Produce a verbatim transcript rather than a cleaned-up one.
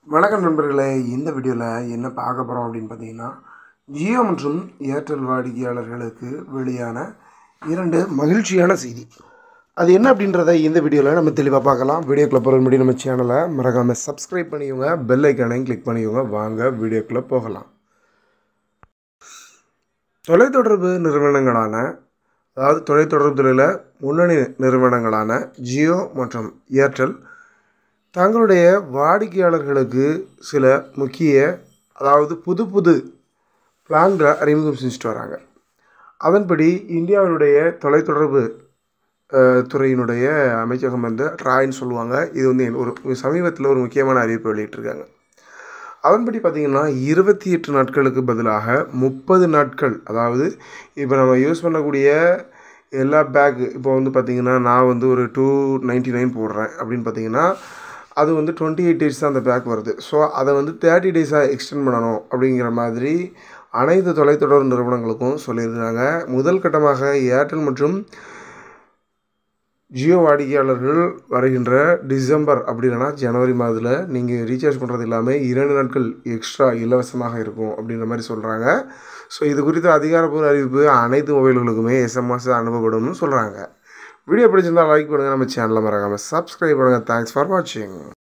வணக்கம் நண்பர்களே, இந்த வீடியோவில் என்ன பார்க்க போகிறோம் அப்படின்னு பார்த்தீங்கன்னா, ஜியோ மற்றும் ஏர்டெல் வாடிக்கையாளர்களுக்கு வெளியான இரண்டு மகிழ்ச்சியான செய்தி. அது என்ன அப்படின்றத இந்த வீடியோவில் நம்ம தெளிவாக பார்க்கலாம். வீடியோக்குள்ளே போகிற முன்னாடி நம்ம சேனலை மறக்காமல் சப்ஸ்கிரைப் பண்ணிக்கோங்க, பெல் ஐக்கானையும் கிளிக் பண்ணிக்கோங்க. வாங்க வீடியோக்குள்ளே போகலாம். தொலைத்தொடர்பு நிறுவனங்களான அதாவது தொலைத்தொடர்பு துறையில் முன்னணி நிறுவனங்களான ஜியோ மற்றும் ஏர்டெல் தங்களுடைய வாடிக்கையாளர்களுக்கு சில முக்கிய அதாவது புது புது பிளான்களை அறிமுகம் செஞ்சுட்டு வராங்க. அதன்படி இந்தியாவுடைய தொலைத்தொடர்பு துறையினுடைய அமைச்சகம் வந்து ட்ராய்ன்னு சொல்லுவாங்க. இது வந்து ஒரு சமீபத்தில் ஒரு முக்கியமான அறிவிப்பு வெளியிட்டிருக்காங்க. அதன்படி பார்த்திங்கன்னா இருபத்தி எட்டு நாட்களுக்கு பதிலாக முப்பது நாட்கள், அதாவது இப்போ நம்ம யூஸ் பண்ணக்கூடிய எல்லா பேக் இப்போ வந்து பார்த்திங்கன்னா நான் வந்து ஒரு டூ நைன்ட்டி நைன் போடுறேன் அப்படின்னு பார்த்திங்கன்னா அது வந்து டுவெண்ட்டி எயிட் டேஸ் தான் அந்த பேக் வருது. ஸோ அதை வந்து தேர்ட்டி டேஸாக எக்ஸ்டெண்ட் பண்ணணும் அப்படிங்கிற மாதிரி அனைத்து தொலைத்தொடர்பு நிறுவனங்களுக்கும் சொல்லியிருக்காங்க. முதல் கட்டமாக ஏர்டெல் மற்றும் ஜியோ வாடிக்கையாளர்கள் வருகின்ற டிசம்பர் அப்படி இல்லைனா ஜனவரி மாதத்தில் நீங்கள் ரீசார்ஜ் பண்ணுறது இல்லாமல் இரண்டு நாட்கள் எக்ஸ்ட்ரா இலவசமாக இருக்கும் அப்படின்ற மாதிரி சொல்கிறாங்க. ஸோ இது குறித்த அதிகாரப்பூர்வ அறிவிப்பு அனைத்து மொபைல்களுக்குமே எஸ்எம்எஸ் அனுப்பப்படும்னு சொல்கிறாங்க. வீடியோ பிடிச்சிருந்தால் லைக் பண்ணுங்கள், நம்ம சேனலை மறக்காமல் சப்ஸ்கிரைப் பண்ணுங்கள். தேங்க்ஸ் ஃபார் வாட்சிங்.